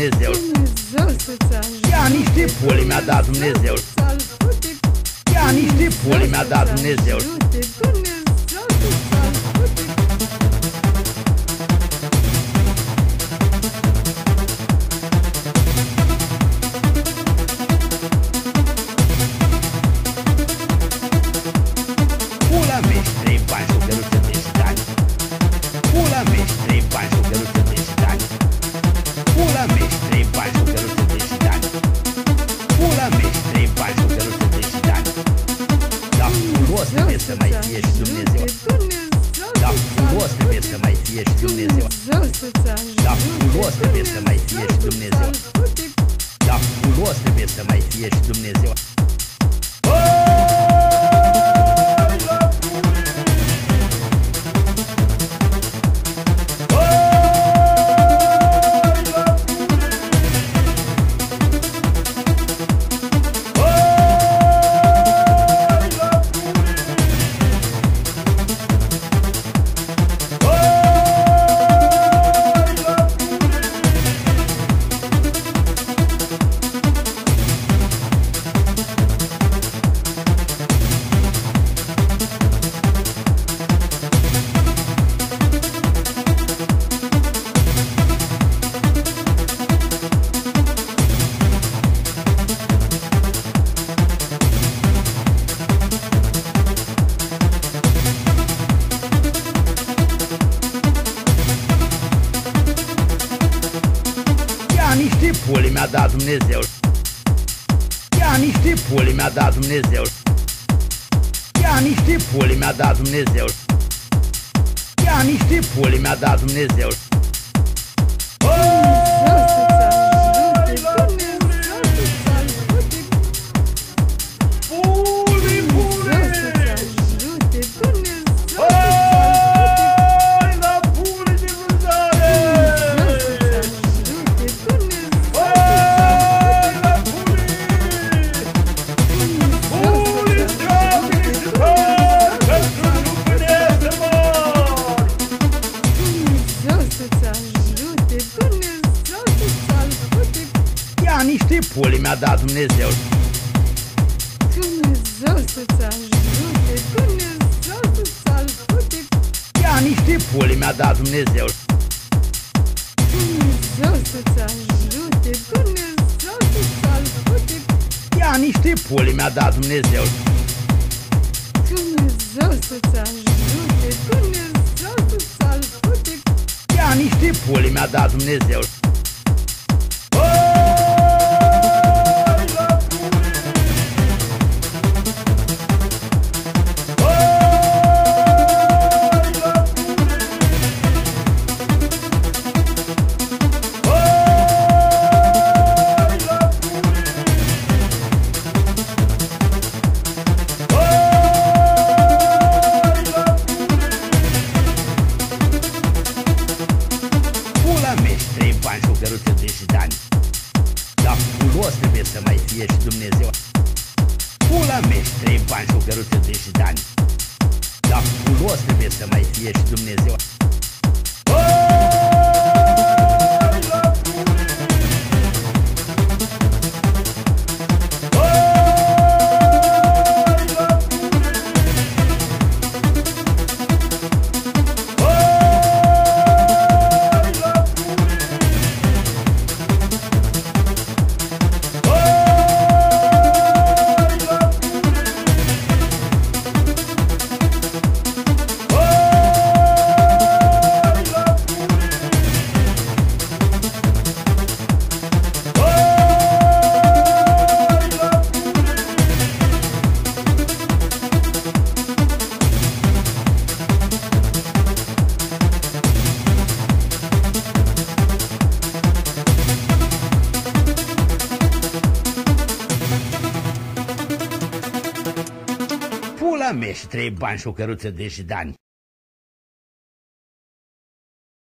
Dumnezeu. Dumnezeu să-ți ajute. Ia niște puli mi-a dat Dumnezeu. Ia niște puli mi-a dat Dumnezeu. Dumnezeu să-ți ajute. Pula mea și 3 bani și o căruță de ștani. Pula mea și 3 bani și o căruță de ștani. Pula mea și 3 bani și o căruță de ștani. Pula mea și 3 bani și o căruță de ștani. Da, frumos trebuie să mai fie și Dumnezeu. Da, frumos trebuie să mai fie și Dumnezeu. Da, frumos trebuie să mai fie și Dumnezeu. Da, frumos trebuie să mai fie și Dumnezeu. Niște puli mi-a dat Dumnezeu. Ia niște puli mi-a dat Dumnezeu. Ia niște puli mi-a dat Dumnezeu. Ia niște puli mi-a dat Dumnezeu. Niște puli mi-a dat Dumnezeu. Dumnezeu să-ți ajute. Dumnezeu să-ți ajute. Ia niște puli mi-a dat Dumnezeu. Dumnezeu să-ți ajute. Dumnezeu să-ți ajute. Ia niște puli mi-a dat Dumnezeu. Dumnezeu să-ți ajute. Dumnezeu să-ți ajute. Ia niște puli mi-a dat Dumnezeu. Bani și o căruță de ștani. Da, frumos trebuie să mai fie și Dumnezeu. Pula mea și 3 bani și o căruță de ștani. Da, frumos trebuie să mai fie și Dumnezeu. Pula mea și 3 bani și o căruță de ștani.